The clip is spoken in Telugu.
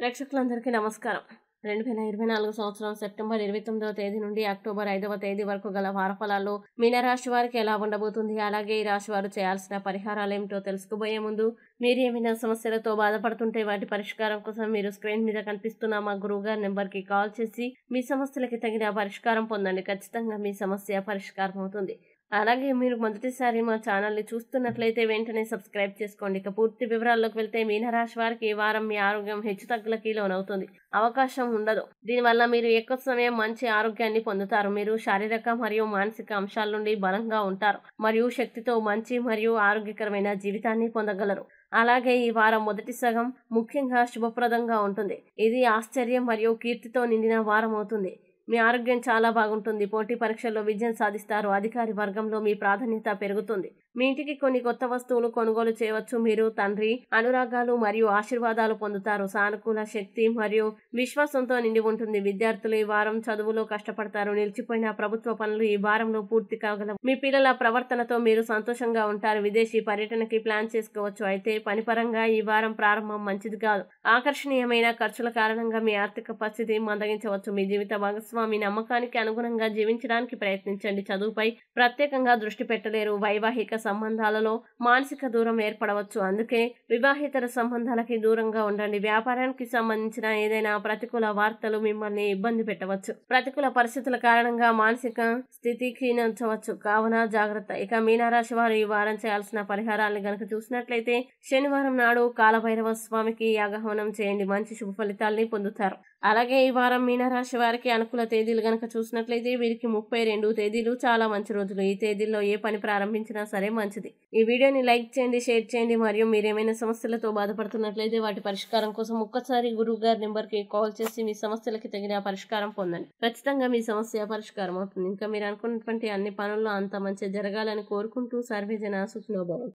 ప్రేక్షకులందరికీ నమస్కారం. 2024 సంవత్సరం సెప్టెంబర్ 29వ తేదీ నుండి అక్టోబర్ 5వ తేదీ వరకు గల వారఫలాల్లో మీనరాశి వారికి ఎలా ఉండబోతుంది, అలాగే ఈ రాశి వారు చేయాల్సిన పరిహారాలు ఏమిటో తెలుసుకోబోయే ముందు మీరు ఏమైనా సమస్యలతో బాధపడుతుంటే వాటి పరిష్కారం కోసం మీరు స్క్రీన్ మీద కనిపిస్తున్న మా గురువుగారి నెంబర్కి కాల్ చేసి మీ సమస్యలకి తగిన పరిష్కారం పొందండి. ఖచ్చితంగా మీ సమస్య పరిష్కారం అవుతుంది. అలాగే మీరు మొదటిసారి మా ఛానల్ని చూస్తున్నట్లయితే వెంటనే సబ్స్క్రైబ్ చేసుకోండి. ఇక పూర్తి వివరాల్లోకి వెళ్తే మీనరాశి వారికి ఈ వారం మీ ఆరోగ్యం హెచ్చుతగ్గులకి లోనవుతుంది. అవకాశం ఉండదు. దీనివల్ల మీరు ఎక్కువ సమయం మంచి ఆరోగ్యాన్ని పొందుతారు. మీరు శారీరక మరియు మానసిక అంశాల నుండి బలంగా ఉంటారు మరియు శక్తితో మంచి మరియు ఆరోగ్యకరమైన జీవితాన్ని పొందగలరు. అలాగే ఈ వారం మొదటి సగం ముఖ్యంగా శుభప్రదంగా ఉంటుంది. ఇది ఆశ్చర్యం మరియు కీర్తితో నిండిన వారం అవుతుంది. మీ ఆరోగ్యం చాలా బాగుంటుంది. పోటీ పరీక్షల్లో విజయం సాధిస్తారు. అధికారి వర్గంలో మీ ప్రాధాన్యత పెరుగుతుంది. మీ ఇంటికి కొన్ని కొత్త వస్తువులు కొనుగోలు చేయవచ్చు. మీరు తండ్రి అనురాగాలు మరియు ఆశీర్వాదాలు పొందుతారు. సానుకూల శక్తి మరియు విశ్వాసంతో నిండి ఉంటుంది. విద్యార్థులు ఈ వారం చదువులో కష్టపడతారు. నిలిచిపోయిన ప్రభుత్వ పనులు ఈ వారంలో పూర్తి కాగలవు. మీ పిల్లల ప్రవర్తనతో మీరు సంతోషంగా ఉంటారు. విదేశీ పర్యటనకి ప్లాన్ చేసుకోవచ్చు. అయితే పనిపరంగా ఈ వారం ప్రారంభం మంచిది కాదు. ఆకర్షణీయమైన ఖర్చుల కారణంగా మీ ఆర్థిక పరిస్థితి మందగించవచ్చు. మీ జీవిత భాగస్వామి నమ్మకానికి అనుగుణంగా జీవించడానికి ప్రయత్నించండి. చదువుపై ప్రత్యేకంగా దృష్టి పెట్టలేరు. వైవాహిక సంబంధాలలో మానసిక దూరం ఏర్పడవచ్చు. అందుకే వివాహేతర సంబంధాలకి దూరంగా ఉండండి. వ్యాపారానికి సంబంధించిన ఏదైనా ప్రతికూల వార్తలు మిమ్మల్ని ఇబ్బంది పెట్టవచ్చు. ప్రతికూల పరిస్థితుల కారణంగా మానసిక స్థితి క్షీణించవచ్చు. కావున జాగ్రత్త. ఇక మీనరాశి వారు ఈ వారం చేయాల్సిన పరిహారాలను గనక చూసినట్లయితే శనివారం నాడు కాలభైరవ స్వామికి యాగహవనం చేయండి. మంచి శుభ ఫలితాల్ని పొందుతారు. అలాగే ఈ వారం మీనరాశి వారికి అనుకూల తేదీలు గనక చూసినట్లయితే వీరికి 32 తేదీలు చాలా మంచి రోజులు. ఈ తేదీల్లో ఏ పని ప్రారంభించినా సరే మంచిది. ఈ వీడియోని లైక్ చేయండి, షేర్ చేయండి. మరియు మీరేమైనా సమస్యలతో బాధపడుతున్నట్లయితే వాటి పరిష్కారం కోసం ఒక్కసారి గురువు గారి నెంబర్కి కాల్ చేసి మీ సమస్యలకి తగిన పరిష్కారం పొందండి. ఖచ్చితంగా మీ సమస్య పరిష్కారం అవుతుంది. ఇంకా మీరు అనుకున్నటువంటి అన్ని పనుల్లో అంత మంచి జరగాలని కోరుకుంటూ సర్వేజన సుఖినో భవంతు.